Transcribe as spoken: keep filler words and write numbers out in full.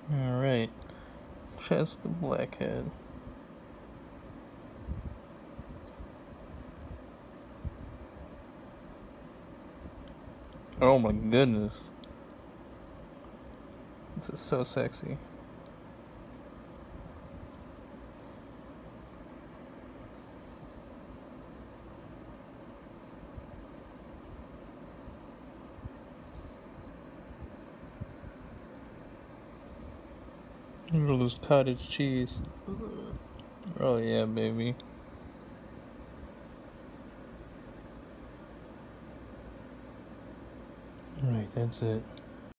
Alright. Chest the Blackhead. Oh my goodness. This is so sexy. Look at this cottage cheese. Ugh. Oh yeah, baby. Alright, that's it.